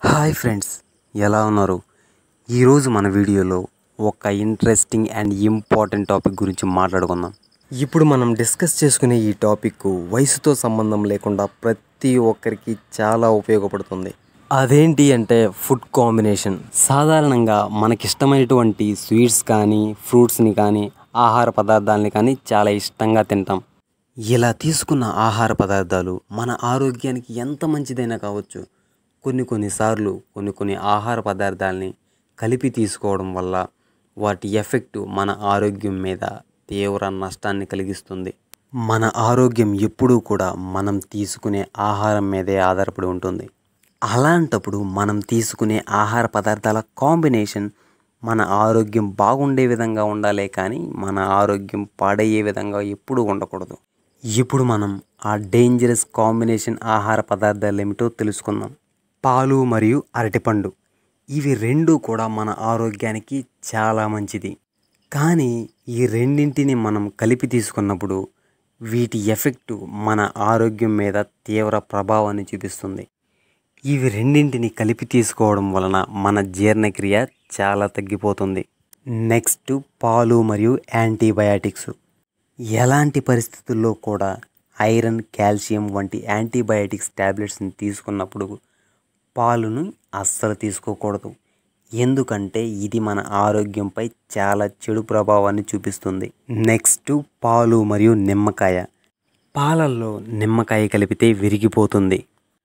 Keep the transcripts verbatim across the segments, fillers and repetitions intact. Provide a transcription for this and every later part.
Hi friends, ఎలా ఉన్నారు? ఈరోజు మన వీడియోలో ఒక ఇంట్రెస్టింగ్ అండ్ ఇంపార్టెంట్ టాపిక్ గురించి మాట్లాడుకుందాం. ఇప్పుడు మనం డిస్కస్ చేసుకునే ఈ టాపిక్ వయసుతో సంబంధం లేకుండా ప్రతి ఒక్కరికి చాలా ఉపయోగపడుతుంది. అదేంటి అంటే ఫుడ్ కాంబినేషన్. సాధారణంగా మనకిష్టమైనటువంటి స్వీట్స్ కానీ ఫ్రూట్స్ని కానీ ఆహార పదార్థాలని కానీ చాలా ఇష్టంగా తింటాం. ఇలా తీసుకున్న ఆహార పదార్థాలు మన ఆరోగ్యానికి ఎంత మంచిదైనా కావచ్చు. కొన్ని కొన్నిసార్లు కొన్ని కొన్ని ఆహార పదార్థాలని కలిపి తీసుకోవడం వల్ల వాటి ఎఫెక్టు మన ఆరోగ్యం మీద తీవ్ర నష్టాన్ని కలిగిస్తుంది. మన ఆరోగ్యం ఎప్పుడూ కూడా మనం తీసుకునే ఆహారం మీదే ఆధారపడి ఉంటుంది. అలాంటప్పుడు మనం తీసుకునే ఆహార పదార్థాల కాంబినేషన్ మన ఆరోగ్యం బాగుండే విధంగా ఉండాలే కానీ మన ఆరోగ్యం పాడయ్యే విధంగా ఎప్పుడూ ఉండకూడదు. ఇప్పుడు మనం ఆ డేంజరస్ కాంబినేషన్ ఆహార పదార్థాలు ఏమిటో తెలుసుకుందాం. పాలు మరియు అరటిపండు, ఇవి రెండు కూడా మన ఆరోగ్యానికి చాలా మంచిది. కానీ ఈ రెండింటిని మనం కలిపి తీసుకున్నప్పుడు వీటి ఎఫెక్టు మన ఆరోగ్యం మీద తీవ్ర ప్రభావాన్ని చూపిస్తుంది. ఇవి రెండింటిని కలిపి తీసుకోవడం వలన మన జీర్ణక్రియ చాలా తగ్గిపోతుంది. నెక్స్ట్, పాలు మరియు యాంటీబయాటిక్స్. ఎలాంటి పరిస్థితుల్లో కూడా ఐరన్, కాల్షియం వంటి యాంటీబయాటిక్స్ ట్యాబ్లెట్స్ని తీసుకున్నప్పుడు పాలును అస్సలు తీసుకోకూడదు. ఎందుకంటే ఇది మన ఆరోగ్యంపై చాలా చెడు ప్రభావాన్ని చూపిస్తుంది. నెక్స్ట్, పాలు మరియు నిమ్మకాయ. పాలల్లో నిమ్మకాయ కలిపితే విరిగిపోతుంది.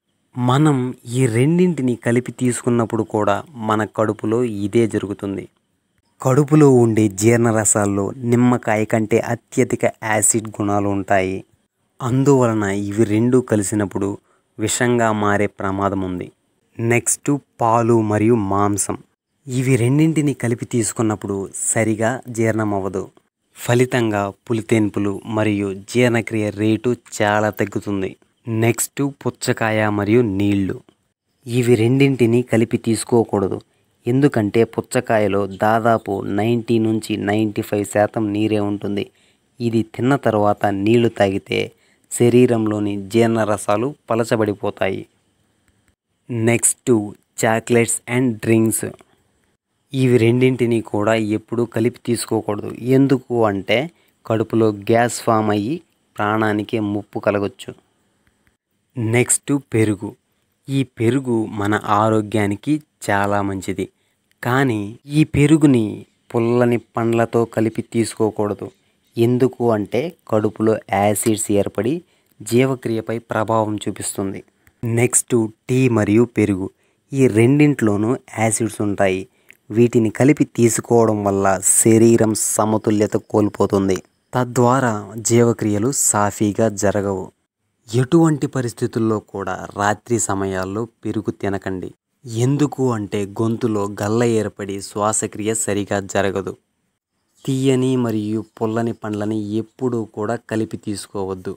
మనం ఈ రెండింటిని కలిపి తీసుకున్నప్పుడు కూడా మన కడుపులో ఇదే జరుగుతుంది. కడుపులో ఉండే జీర్ణరసాల్లో నిమ్మకాయ కంటే అత్యధిక యాసిడ్ గుణాలు ఉంటాయి. అందువలన ఇవి రెండు కలిసినప్పుడు విషంగా మారే ప్రమాదం ఉంది. నెక్స్ట్, పాలు మరియు మాంసం. ఇవి రెండింటిని కలిపి తీసుకున్నప్పుడు సరిగా జీర్ణం అవ్వదు. ఫలితంగా పులితేన్పులు మరియు జీర్ణక్రియ రేటు చాలా తగ్గుతుంది. నెక్స్ట్, పుచ్చకాయ మరియు నీళ్లు. ఇవి రెండింటిని కలిపి తీసుకోకూడదు. ఎందుకంటే పుచ్చకాయలో దాదాపు నైంటీ నుంచి నైంటీ ఫైవ్ శాతం నీరే ఉంటుంది. ఇది తిన్న తర్వాత నీళ్లు తాగితే శరీరంలోని జీర్ణరసాలు పలచబడిపోతాయి. Next, chocolates and drinks. ఇవి రెండింటిని కూడా ఎప్పుడూ కలిపి తీసుకోకూడదు. ఎందుకు అంటే కడుపులో గ్యాస్ ఫామ్ అయ్యి ప్రాణానికి ముప్పు కలగొచ్చు. నెక్స్ట్, పెరుగు. ఈ పెరుగు మన ఆరోగ్యానికి చాలా మంచిది. కానీ ఈ పెరుగుని పుల్లని పండ్లతో కలిపి తీసుకోకూడదు. ఎందుకు అంటే కడుపులో యాసిడ్స్ ఏర్పడి జీవక్రియపై ప్రభావం చూపిస్తుంది. నెక్స్ట్, టీ మరియు పెరుగు. ఈ రెండింట్లోనూ యాసిడ్స్ ఉంటాయి. వీటిని కలిపి తీసుకోవడం వల్ల శరీరం సమతుల్యత కోల్పోతుంది. తద్వారా జీవక్రియలు సాఫీగా జరగవు. ఎటువంటి పరిస్థితుల్లో కూడా రాత్రి సమయాల్లో పెరుగు తినకండి. ఎందుకు అంటే గొంతులో గల్ల ఏర్పడి శ్వాసక్రియ సరిగా జరగదు. తీయని మరియు పుల్లని పండ్లని ఎప్పుడూ కూడా కలిపి తీసుకోవద్దు.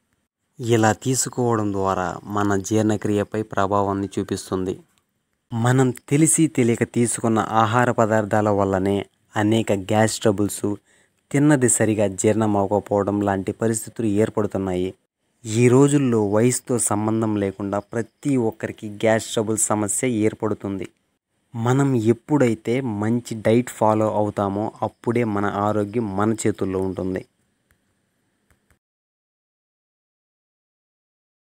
ఇలా తీసుకోవడం ద్వారా మన జీర్ణక్రియపై ప్రభావాన్ని చూపిస్తుంది. మనం తెలిసి తెలియక తీసుకున్న ఆహార పదార్థాల వల్లనే అనేక గ్యాస్ ట్రబుల్స్, తిన్నది సరిగా జీర్ణం అవ్వకపోవడం లాంటి పరిస్థితులు ఏర్పడుతున్నాయి. ఈ రోజుల్లో వయసుతో సంబంధం లేకుండా ప్రతి ఒక్కరికి గ్యాస్ ట్రబుల్ సమస్య ఏర్పడుతుంది. మనం ఎప్పుడైతే మంచి డైట్ ఫాలో అవుతామో అప్పుడే మన ఆరోగ్యం మన చేతుల్లో ఉంటుంది.